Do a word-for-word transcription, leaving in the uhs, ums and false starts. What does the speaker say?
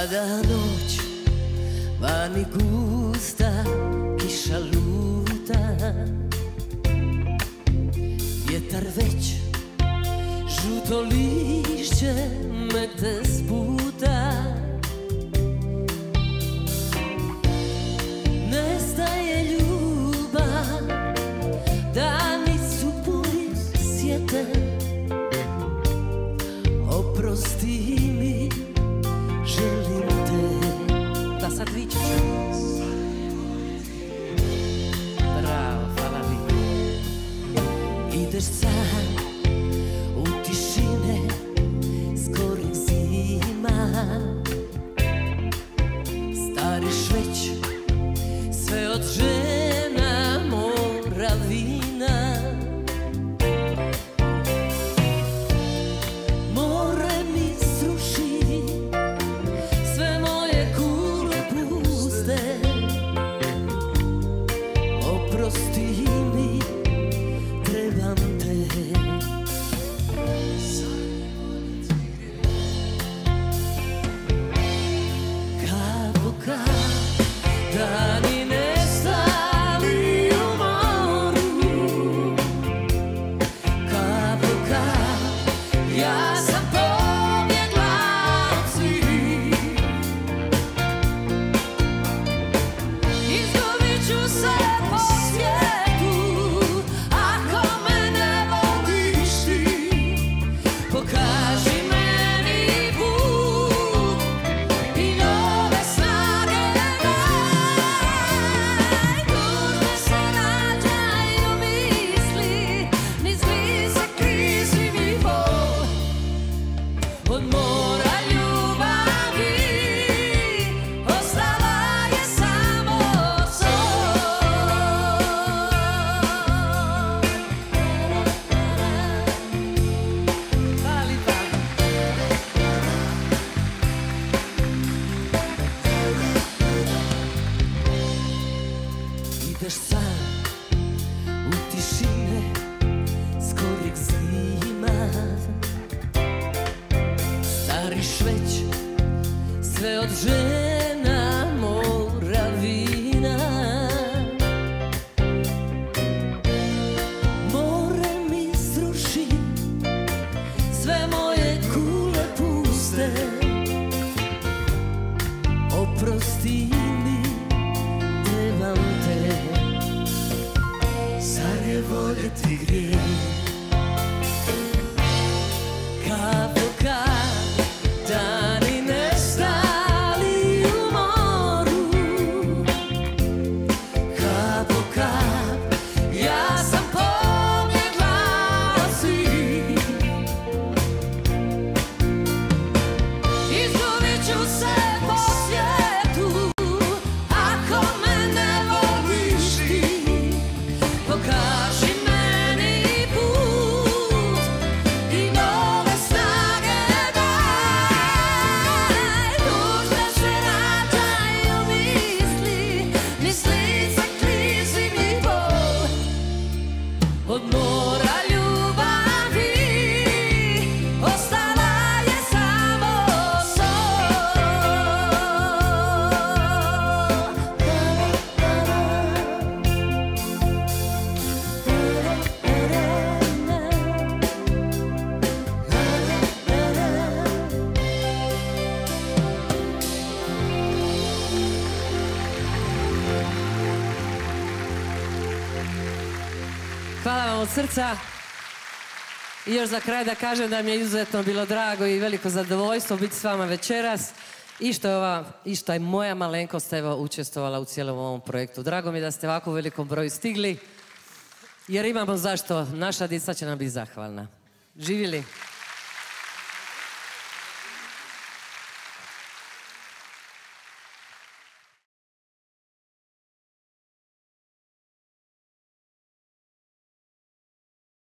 Pada noć, vani gusta, kiša luta, vjetar već, žuto lišće me te sputa. Nestaje ljubav, dani su puni sjete, oprosti mi, želim te. Da sad vičeš. Bravo, hvala vi. Ideš sam u tišine skorih zima, stariš već sve od žena Moravina. More mi sruši sve moje kule puste, oprosti mi, trebam te. Kapo kap, dani nestali u moru. Kapo kap, ja sam pobjegla od svih. Izgubit ću se po svijetu ako me ne voliš ti. Pokaži meni put i nove snage daj. Tužne se rađaju misli, niz lice krizi mi bol. Od mora ljubavi ostala je samo sol. Hvala lipa. Ideš sam u tišine skorih zima, stariš već sve od žena Moravina. More mi sruši sve moje kule puste, oprosti mi, trebam te. Zar je voljeti grijeh? Kapo kap, dani nestali u moru. Kapo kap, ja sam pobjegla od svih. Izgubit ću se po svijetu ako me ne voliš ti. Pokaži meni put i nove snage daj. Tužne se rađaju misli, niz lice klizi mi bol. Od mora ljubavi ostala je samo sol. Hvala vam od srca. I još za kraj da kažem da mi je izuzetno bilo drago i veliko zadovoljstvo biti s vama večeras i što je, ova, i što je moja malenkost evo, učestvovala u cijelom ovom projektu. Drago mi je da ste ovako u velikom broju stigli jer imamo zašto. Naša djeca će nam biti zahvalna. Živjeli!